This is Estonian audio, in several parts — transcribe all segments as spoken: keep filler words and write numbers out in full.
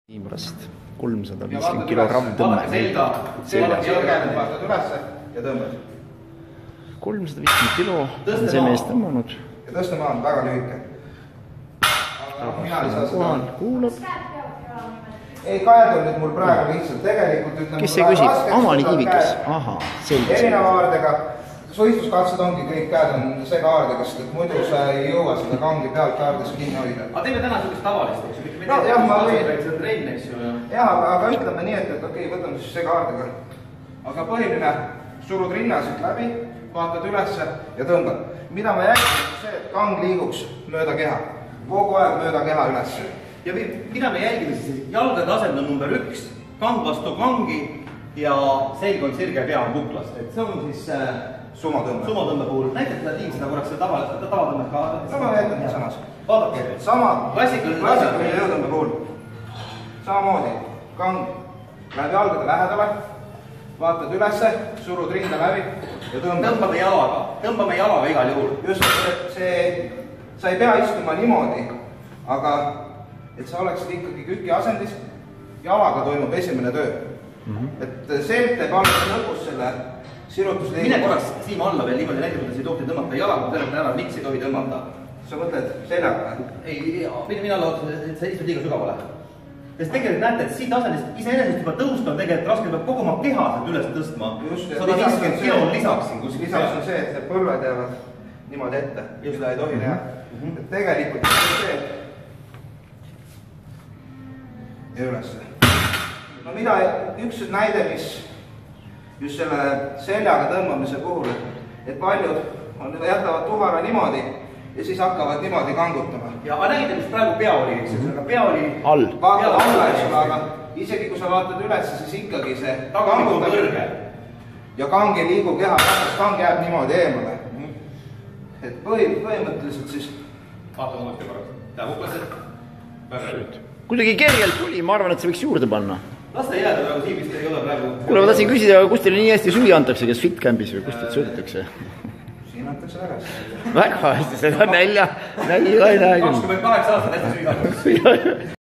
Pärast kolmsada viiskümmend kilogramm tõmme. Selga, selga, jõrgäänud vaatad ülesse ja tõmbad. kolmsada viiskümmend kilo on see mees tõmmanud. Ja tõsta maa on väga lühike. Aga mina ei saa seda. Kuulab. Ei kaedu nüüd mul praegu lihtsalt tegelikult ütleme. Kes see küsib? Amani kiivikas. Aha, selge. Erineva aardega. Suistluskatsed ongi kõik käed on segaardega, sest et muidu sa ei jõua seda kangi pealt aardes kinni hoida. Aga teeme täna sellist tavalist, eks ju? No, jah, ma võin. Trenn, eks ju? Jah, aga ütleme nii, et, et okei, võtame siis segaardega. Aga põhiline, surud rinnasid läbi, vaatad ülesse ja tõmbad. Mida ma jälgin, see, et kang liiguks mööda keha. Kogu aeg mööda keha ülesse. Ja mida me jälgime siis? Jalgade asend on number üks, kang vastu kangi ja selg on sirge pea on kuklast. Et see on siis sumatõmbe. Sumatõmbe puhul. Näitab seda tiim seda korraks seda tavatõmbe ka. Sama näitab samas. Vaadake. Sama klassikaline jõutõmbe puhul. Samamoodi. Kang läheb jalgade lähedale, vaatad ülesse, surud rinda läbi ja tõmbad. Tõmbame jalaga. Tõmbame jalaga igal juhul. Just see, sa ei pea istuma niimoodi, aga et sa oleksid ikkagi küki asendis, jalaga toimub esimene töö. Et seelt teeb alles lõpus selle sirutusliigu. Mine korraks siim alla veel niimoodi näitab, kuidas ei tohti tõmmata jalaga, kui tõmmata ära, miks ei tohi tõmmata? Sa mõtled seljaga? Ei, mina loodan, et sa istud liiga sügavale. Sest tegelikult näete, et siit asendist iseenesest juba tõusta on tegelikult raske, peab kogu oma keha sealt üles tõstma. sada viiskümmend kilo lisaks siin kuskil. Lisaks on see, et need põlved jäävad niimoodi ette. Seda ei tohi teha. Et tegelikult on see ja ülesse. No mida, üks näide, mis just selle seljaga tõmbamise puhul, et paljud on, jätavad tuhara niimoodi ja siis hakkavad niimoodi kangutama. Ja aga nägite, mis praegu pea oli, eks ju, aga pea oli... All. Vaatad alla, eks ju, aga isegi kui sa vaatad üles, siis ikkagi see kangutab kõrge. Ja kang ei liigu keha, kang jääb niimoodi eemale. Et põhimõtteliselt siis... Vaatame uuesti korraks. Tää huklased. Kuidagi kergelt tuli, ma arvan, et see võiks juurde panna. Las ta jääda praegu siin, vist ei ole praegu... Kuule, ma tahtsin küsida, kus teile nii hästi suvi antakse, kes fitcampis või kus teid söödetakse? Siin antakse tagasi. Väga hästi, seda nälja, nälja ei näe küll. kakskümmend kaheksa aastat hästi süüda.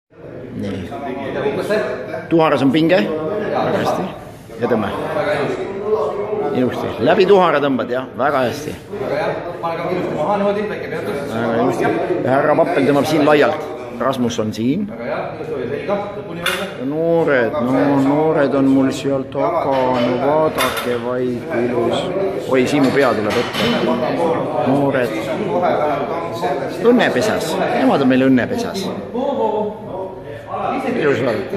Nii. Tuharas on pinge. Väga hästi. Ja tõmme. Ilusti. Läbi tuhara tõmbad, jah? Väga hästi. Väga jah. Pane ka ilusti maha niimoodi, väike peatus. Väga ilusti. Härra Pappel tõmbab siin laialt. Rasmus on siin. Väga jah, ilusti oli selga. Lõpuni võrda. Noored, no noored on mul seal taga. No vaadake vaid ilus. Oi, Siimu pea tuleb ette. Noored. Õnnepesas. Nemad on meil õnnepesas. Ilus vaadata.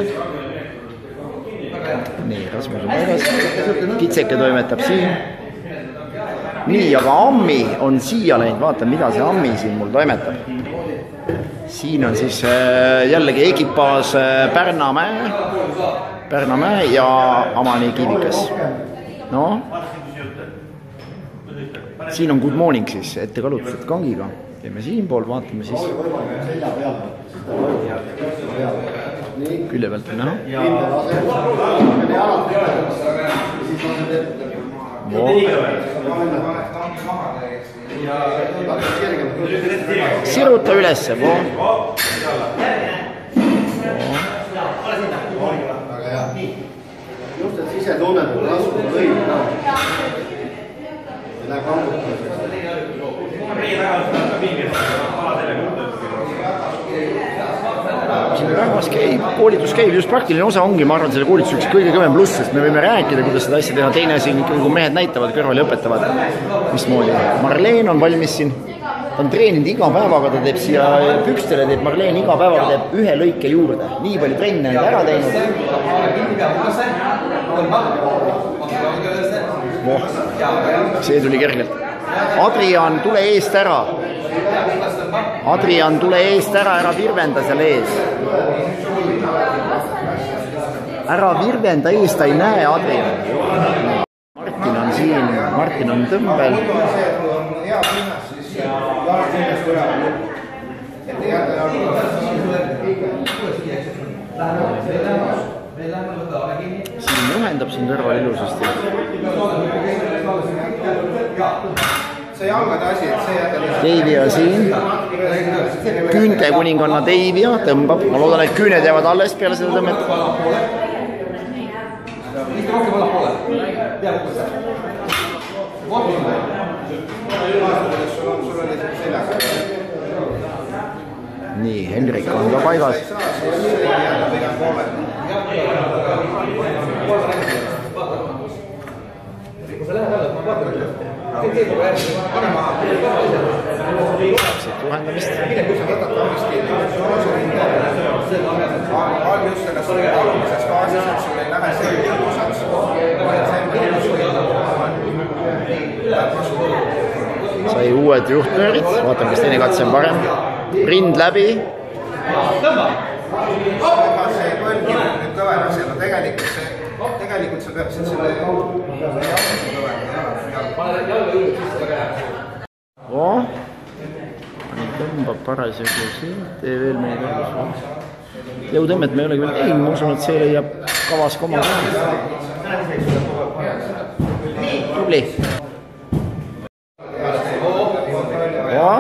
Nii, Rasmus on paigas. Kitseke toimetab siin. Nii, aga Ammi on siia läinud. Vaata, mida see Ammi siin mul toimetab. Siin on siis jällegi ekipaas Pärnamäe, Pärnamäe ja Amani kiivikas. No, siin on good morning siis, ette kalutused kangiga. Teeme siin pool, vaatame siis. Külje pealt on näha. Siruta ülesse, voo. Just, et ise tunned, et rasku on õige ka. Ja läheb kangutamiseks. Siin rahvas käib, koolitus käib, just praktiline osa ongi, ma arvan, selle koolitus üks kõige kõvem pluss, sest me võime rääkida, kuidas seda asja teha, teine siin, kui mehed näitavad kõrval ja õpetavad, mismoodi. Marleen on valmis siin, ta on treeninud iga päevaga, ta teeb siia pükstele, teeb Marleen iga päevaga teeb ühe lõike juurde, nii palju trenne on ära teinud. Voh, see tuli kergelt. Adrian, tule eest ära. Adrian, tule eest ära, ära virvenda seal ees. Ära virvenda ees, ta ei näe Adrian. Martin on siin, Martin on tõmbel. Siin juhendab siin kõrval ilusasti. see jalgade asi, et see jätab... Teivia siin. Küünte kuninganna Teivia tõmbab. Ma loodan, et küüned jäävad alles peale seda tõmmet. Nii, Henrik on ka paigas. Juhendamist. Sai uued juhtnöörid, vaatame, kas teine katse on parem. Rind läbi. See põlgi nüüd kõvenas ja tegelikult see Tegelikult sa peaksid selle oh, tõmbab parasjagu siin, tee veel meie tõmbus. Jõutõmmet me ei ole küll teinud, ma usun, et see leiab kavas koma ka. Tubli. Oh.